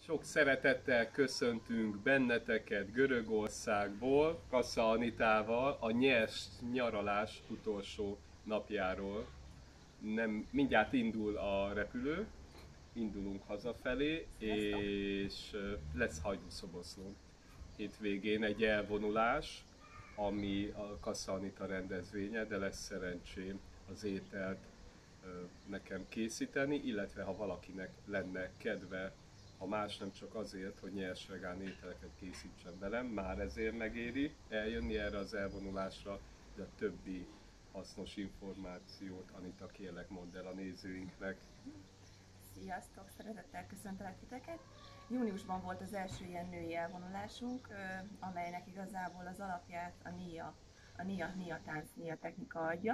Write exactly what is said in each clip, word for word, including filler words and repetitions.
Sok szeretettel köszöntünk benneteket Görögországból, Kassa Anitával, a nyers nyaralás utolsó napjáról. Nem, mindjárt indul a repülő, indulunk hazafelé, és lesz Hajdúszoboszlón. Hétvégén egy elvonulás, ami a Kassa Anita rendezvénye, de lesz szerencsém az ételt nekem készíteni, illetve ha valakinek lenne kedve, ha más nem csak azért, hogy nyers vegán ételeket készítsen velem, már ezért megéri eljönni erre az elvonulásra, de a többi hasznos információt, Anita, kérlek, mondd el a nézőinknek. Sziasztok! Szeretettel köszöntelek titeket! Júniusban volt az első ilyen női elvonulásunk, amelynek igazából az alapját a NIA, a NIA, NIA tánc, NIA technika adja.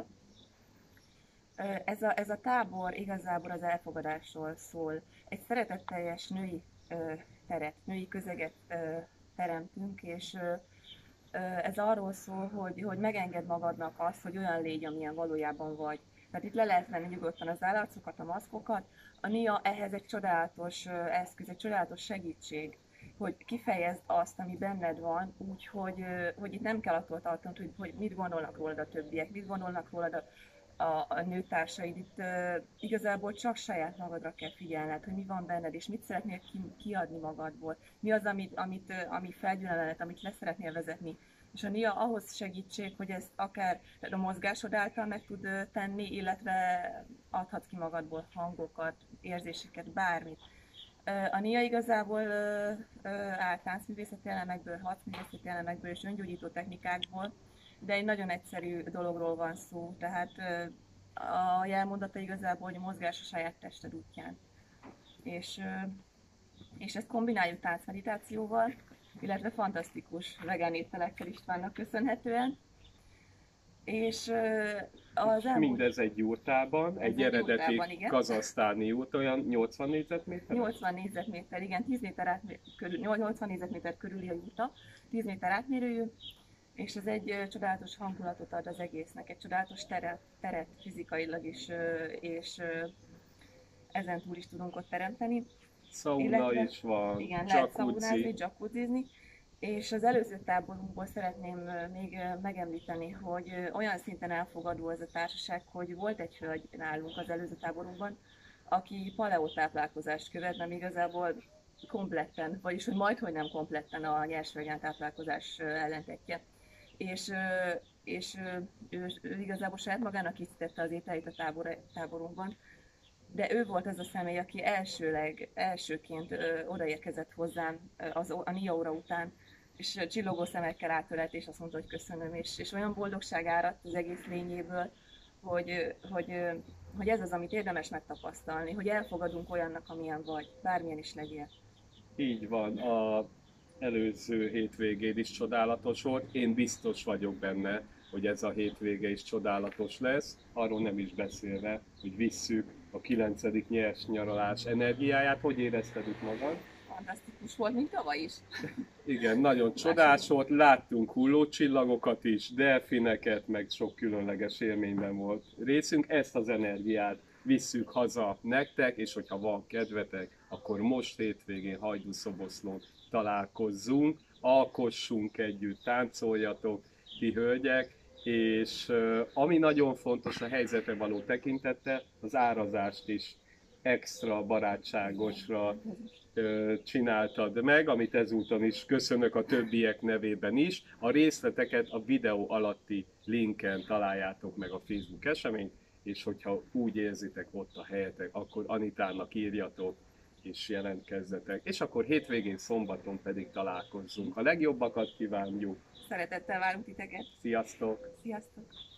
Ez a, ez a tábor igazából az elfogadásról szól. Egy szeretetteljes női teret, női közeget teremtünk, és ez arról szól, hogy, hogy megengedd magadnak azt, hogy olyan légy, amilyen valójában vagy. Tehát itt le lehet venni nyugodtan az állarcokat, a maszkokat. A NIA ehhez egy csodálatos eszköz, egy csodálatos segítség, hogy kifejezd azt, ami benned van, úgy, hogy, hogy itt nem kell attól tartanod, hogy, hogy mit gondolnak rólad a többiek, mit gondolnak rólad a, a, a nőtársaid. Itt uh, igazából csak saját magadra kell figyelned, hogy mi van benned, és mit szeretnél ki, kiadni magadból. Mi az, amit, amit, uh, ami felgyűlölet, amit le szeretnél vezetni. És a NIA ahhoz segítség, hogy ezt akár a mozgásod által meg tud uh, tenni, illetve adhatsz ki magadból hangokat, érzéseket, bármit. Uh, a NIA igazából uh, uh, áll táncművészeti elemekből, harcművészeti elemekből és öngyógyító technikákból, de egy nagyon egyszerű dologról van szó, tehát a jelmondata igazából, hogy a mozgás a saját tested útján. És, és ezt kombináljuk táncmeditációval, illetve fantasztikus vegán ételekkel Istvánnak köszönhetően. És az elmúlt... Mindez egy jurtában, egy, egy eredeti kazahsztáni jurt, olyan nyolcvan négyzetméter? nyolcvan négyzetméter, igen, tíz méter átmér, körül, nyolcvan négyzetméter körüli a jurta, tíz méter átmérőjű, és ez egy csodálatos hangulatot ad az egésznek, egy csodálatos teret, teret fizikailag is, és ezen túl is tudunk ott teremteni. Szauna illetve, is van, igen, lehet szaunázni, jacuzzizni, és az előző táborunkból szeretném még megemlíteni, hogy olyan szinten elfogadó ez a társaság, hogy volt egy hölgy nálunk az előző táborunkban, aki paleotáplálkozást követ, nem igazából kompletten, vagyis hogy majdhogy nem kompletten a nyers vegán táplálkozás ellentetje. És, és ő, ő igazából saját magának készítette az ételeit a tábor, táborunkban, de ő volt az a személy, aki elsőleg, elsőként ö, odaérkezett hozzám az, a NIA óra után, és csillogó szemekkel átölelt, és azt mondta, hogy köszönöm, és, és olyan boldogság áradt az egész lényéből, hogy, hogy, hogy ez az, amit érdemes megtapasztalni, hogy elfogadunk olyannak, amilyen vagy, bármilyen is legyél. Így van, a előző hétvégén is csodálatos volt, én biztos vagyok benne, hogy ez a hétvége is csodálatos lesz, arról nem is beszélve, hogy visszük a kilencedik nyers nyaralás energiáját. Hogy érezted itt magad? Fantasztikus volt, mint tavaly is. Igen, nagyon csodás volt, láttunk hullócsillagokat is, delfineket, meg sok különleges élményben volt részünk. Ezt az energiát visszük haza nektek, és hogyha van kedvetek, akkor most hétvégén Hajdúszoboszlón találkozzunk, alkossunk együtt, táncoljatok, ti hölgyek, és ami nagyon fontos a helyzetre való tekintettel, az árazást is extra barátságosra csináltad meg, amit ezúton is köszönök a többiek nevében is. A részleteket a videó alatti linken találjátok meg a Facebook eseményt, és hogyha úgy érzitek ott a helyetek, akkor Anitának írjatok, és jelentkezzetek. És akkor hétvégén, szombaton pedig találkozzunk. A legjobbakat kívánjuk! Szeretettel várunk titeket! Sziasztok! Sziasztok!